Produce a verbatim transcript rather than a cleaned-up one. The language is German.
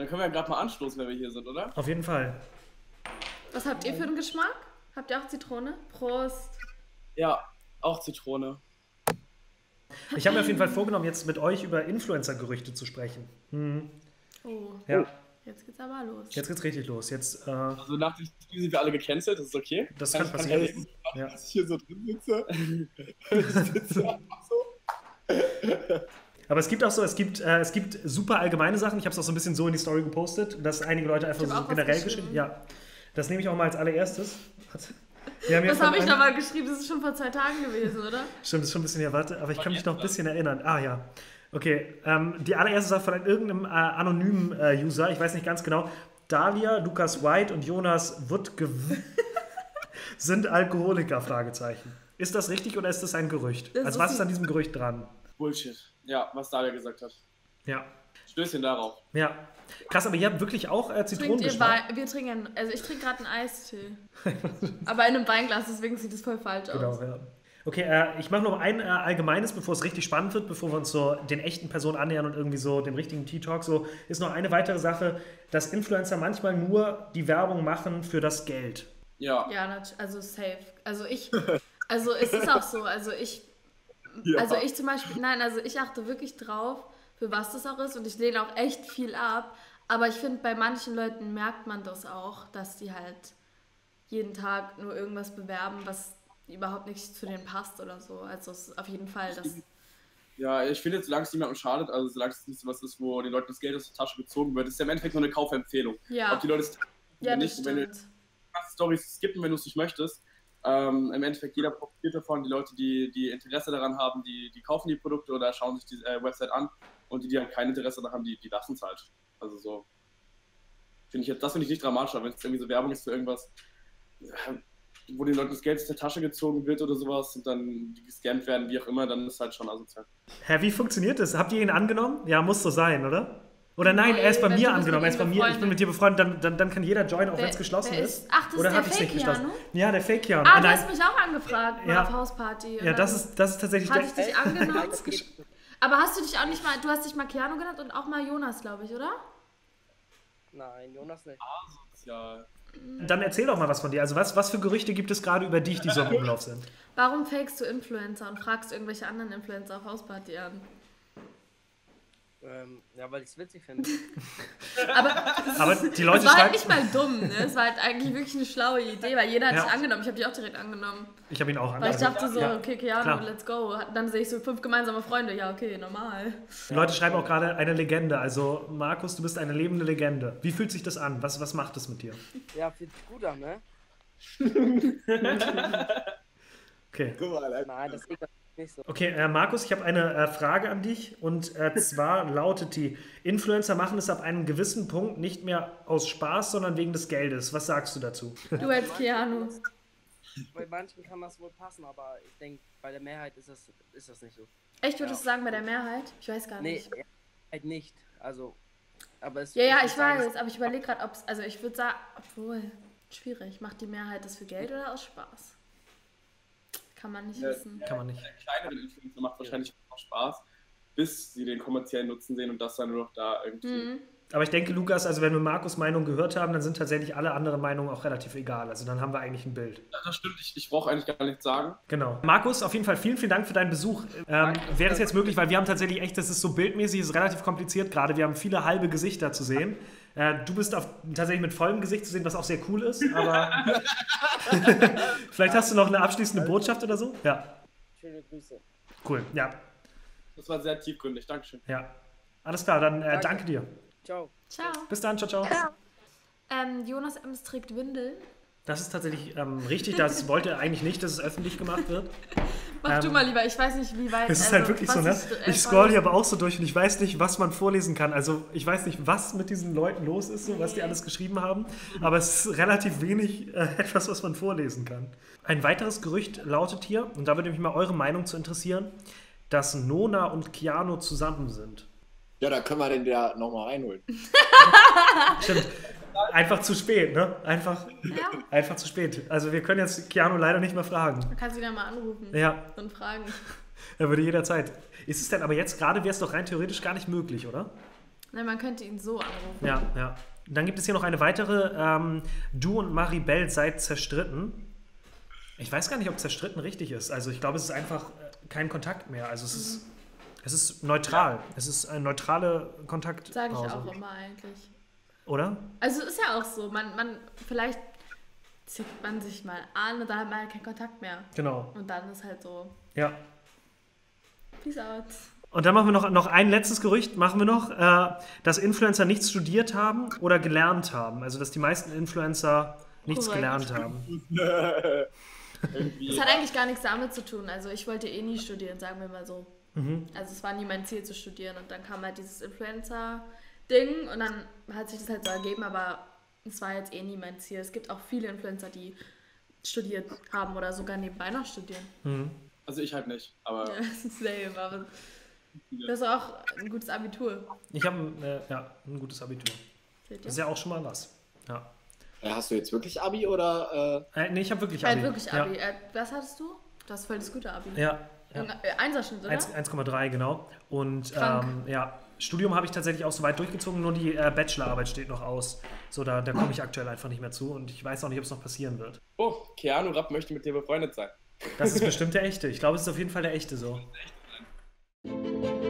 Dann können wir ja gerade mal anstoßen, wenn wir hier sind, oder? Auf jeden Fall. Was habt ihr für einen Geschmack? Habt ihr auch Zitrone? Prost. Ja, auch Zitrone. Ich habe mir auf jeden Fall vorgenommen, jetzt mit euch über Influencer-Gerüchte zu sprechen. Hm. Oh. Ja. Jetzt geht's aber los. Jetzt geht's richtig los. Jetzt, äh, Also nach dem Spiel sind wir alle gecancelt, das ist okay. Das kann, kann kann passieren. ich machen, Ja. dass ich hier so drin sitze. Ich sitze einfach so. Aber es gibt auch so, es gibt, äh, es gibt super allgemeine Sachen. Ich habe es auch so ein bisschen so in die Story gepostet, dass einige Leute einfach Ich hab so auch was generell geschrieben. geschrieben. Ja, das nehme ich auch mal als allererstes. Wir haben ja Was von habe ich einem- nochmal geschrieben? Das ist schon vor zwei Tagen gewesen, oder? Stimmt, das ist schon ein bisschen her, warte, aber ich kann mich noch ein bisschen erinnern. Ah ja, okay. Ähm, die allererste Sache von irgendeinem äh, anonymen äh, User, ich weiß nicht ganz genau. Dalia, Lukas White und Jonas Wuttge sind Alkoholiker, Fragezeichen. Ist das richtig oder ist das ein Gerücht? Das Also ist was ist ein- an diesem Gerücht dran? Bullshit. Ja, was Dalia gesagt hat. Ja, Stößchen darauf. ja. Krass, aber ihr habt wirklich auch äh, Trinkt ihr Zitronengeschmack. Wein? Wir trinken, also ich trinke gerade einen Eistee. Aber in einem Weinglas, deswegen sieht es voll falsch Genau, aus. ja. Okay, äh, ich mache noch ein äh, allgemeines, bevor es richtig spannend wird, bevor wir uns so den echten Personen annähern und irgendwie so dem richtigen Tea-Talk. So ist noch eine weitere Sache, dass Influencer manchmal nur die Werbung machen für das Geld. Ja. Ja, nat- also safe. Also ich, also es ist auch so, also ich, Ja. also ich zum Beispiel, nein, also ich achte wirklich drauf, für was das auch ist und ich lehne auch echt viel ab, aber ich finde, bei manchen Leuten merkt man das auch, dass die halt jeden Tag nur irgendwas bewerben, was überhaupt nicht zu denen passt oder so. Also es ist auf jeden Fall das. Ja, ich finde, solange es niemandem schadet, also solange es nicht so was ist, wo den Leuten das Geld aus der Tasche gezogen wird, ist ja im Endeffekt nur eine Kaufempfehlung. Ja, Ob die Leute es ja, oder das nicht, wenn du stimmt. Stories skippen, wenn du es nicht möchtest. Ähm, Im Endeffekt, jeder profitiert davon. Die Leute, die, die Interesse daran haben, die, die kaufen die Produkte oder schauen sich die äh, Website an. Und die, die halt kein Interesse daran haben, die, die lassen es halt. Also so. Finde ich jetzt, das finde ich nicht dramatisch, aber wenn es irgendwie so Werbung ist für irgendwas, äh, wo den Leuten das Geld aus der Tasche gezogen wird oder sowas und dann die gescannt werden, wie auch immer, dann ist es halt schon asozial. Hä, wie funktioniert das? Habt ihr ihn angenommen? Ja, muss so sein, oder? Oder nein, er ist bei Wenn mir du bist angenommen, er mit ist bei ihm mir, ich bin befreundet. mit dir befreundet, dann, dann, dann kann jeder joinen, auch Wer- wenn es geschlossen wer ist. ist- ach, das Oder ist habe der ich es nicht Fake geschlossen? Jano? Ja, der Fake Jan. Ah, Ah, du nein. hast mich auch angefragt mal Ja. auf Hausparty. und Ja, das dann ist, das ist tatsächlich hatte der, ich dich angenommen. Das geht- Aber hast du dich auch nicht mal, du hast dich mal Keanu genannt und auch mal Jonas, glaube ich, oder? Nein, Jonas nicht. Ja, Dann erzähl doch mal was von dir. Also was, was für Gerüchte gibt es gerade über dich, die so im Umlauf sind? Warum fakest du Influencer und fragst irgendwelche anderen Influencer auf Hausparty an? Ähm, ja, weil ich es witzig finde. Aber Aber die es Leute war halt schreiben... nicht mal dumm, ne? Es war halt eigentlich wirklich eine schlaue Idee, weil jeder hat Ja. dich angenommen. Ich habe dich auch direkt angenommen. Ich habe ihn auch Weil ich angenommen. dachte so, Ja. okay, Keanu, klar. let's go. Dann sehe ich so fünf gemeinsame Freunde. Ja, okay, normal. Die Leute schreiben auch gerade eine Legende. Also Markus, du bist eine lebende Legende. Wie fühlt sich das an? Was, was macht es mit dir? Ja, fühlt sich gut an, ne? Okay. guck mal, Alter. Nein, das liegt nicht so. Okay, äh, Markus, ich habe eine äh, Frage an dich und äh, zwar lautet die, Influencer machen es ab einem gewissen Punkt nicht mehr aus Spaß, sondern wegen des Geldes. Was sagst du dazu? Du als Keanu. Bei manchen kann das wohl passen, aber ich denke, bei der Mehrheit ist das, ist das nicht so. Echt, würdest du sagen, bei der Mehrheit? Ich weiß gar Nee, nicht. halt nicht. Also, aber es Ja, ja, würd ich sagen, weiß, aber ich überlege gerade, ob es, also ich würde sagen, obwohl, schwierig. Macht die Mehrheit das für Geld oder aus Spaß? Kann man nicht Ja. wissen. Kann man nicht. Der kleinere Influencer macht wahrscheinlich auch Spaß, bis sie den kommerziellen Nutzen sehen und das dann nur noch da irgendwie. Mhm. Aber ich denke, Lukas, also wenn wir Markus' Meinung gehört haben, dann sind tatsächlich alle anderen Meinungen auch relativ egal. Also dann haben wir eigentlich ein Bild. Ja, das stimmt, ich, ich brauche eigentlich gar nichts sagen. Genau. Markus, auf jeden Fall vielen, vielen Dank für deinen Besuch. Ähm, wäre es jetzt möglich, weil wir haben tatsächlich echt, das ist so bildmäßig, ist relativ kompliziert gerade. Wir haben viele halbe Gesichter zu sehen. Äh, du bist auf, tatsächlich mit vollem Gesicht zu sehen, was auch sehr cool ist, aber vielleicht hast du noch eine abschließende Botschaft oder so? Ja, schöne Grüße. cool. Ja, Das war sehr tiefgründig, Dankeschön. ja. Alles klar, dann äh, danke. Danke. dir. Ciao. Ciao. Bis dann, ciao, ciao. Ähm, Jonas Ems trägt Windeln. Das ist tatsächlich ähm, richtig, das wollte eigentlich nicht, dass es öffentlich gemacht wird. Mach du Ähm, mal lieber, ich weiß nicht, wie weit. Es ist also, halt wirklich was so, ne? ist, äh, Ich scroll hier aber auch so durch und ich weiß nicht, was man vorlesen kann. Also ich weiß nicht, was mit diesen Leuten los ist, so, was die alles geschrieben haben. Aber es ist relativ wenig äh, etwas, was man vorlesen kann. Ein weiteres Gerücht lautet hier, und da würde mich mal eure Meinung zu interessieren, dass Nona und Keanu zusammen sind. Ja, da können wir den ja nochmal reinholen. Stimmt. Einfach zu spät, ne? Einfach, Ja, einfach zu spät. Also wir können jetzt Keanu leider nicht mehr fragen. man kann sie dann mal anrufen Ja, und fragen. er würde jederzeit. Ist es denn aber jetzt gerade, wäre es doch rein theoretisch gar nicht möglich, oder? Nein, man könnte ihn so anrufen. Ja, ja. Dann gibt es hier noch eine weitere. Ähm, du und Maribel seid zerstritten. Ich weiß gar nicht, ob zerstritten richtig ist. Also ich glaube, es ist einfach äh, kein Kontakt mehr. Also es ist, mhm. es ist neutral. Ja. Es ist ein neutraler Kontakt. Sage ich auch immer eigentlich. Oder? Also ist ja auch so. Man, man, vielleicht zieht man sich mal an und dann hat man halt keinen Kontakt mehr. Genau. Und dann ist halt so. Ja. Peace out. Und dann machen wir noch, noch ein letztes Gerücht, machen wir noch, äh, dass Influencer nichts studiert haben oder gelernt haben. Also, dass die meisten Influencer nichts Korrekt. gelernt haben. Das hat eigentlich gar nichts damit zu tun. Also, ich wollte eh nie studieren, sagen wir mal so. Mhm. Also, es war nie mein Ziel zu studieren. Und dann kam halt dieses Influencer-Ding und dann hat sich das halt so ergeben, aber es war jetzt eh nie mein Ziel. Es gibt auch viele Influencer, die studiert haben oder sogar nebenbei noch studieren. Mhm. Also, ich halt nicht, aber... Ja, das ist lame, aber... Das ist auch ein gutes Abitur. Ich habe äh, ja, ein gutes Abitur. Seht ihr? Das ist ja auch schon mal was. Ja. Ja, hast du jetzt wirklich Abi oder? Äh? Äh, nee, ich habe wirklich Halt Abi. wirklich Abi. Ja. Äh, was hattest du? Du hast voll das gute Abi. Ja. ja. Äh, Einserschnitt, oder? eins Komma drei, genau. Und Krank. ähm, ja, Studium habe ich tatsächlich auch so weit durchgezogen, nur die äh, Bachelorarbeit steht noch aus. So, da, da komme ich aktuell einfach nicht mehr zu und ich weiß auch nicht, ob es noch passieren wird. Oh, Keanu Rapp möchte mit dir befreundet sein. Das ist bestimmt der echte. Ich glaube, es ist auf jeden Fall der echte so. Echt?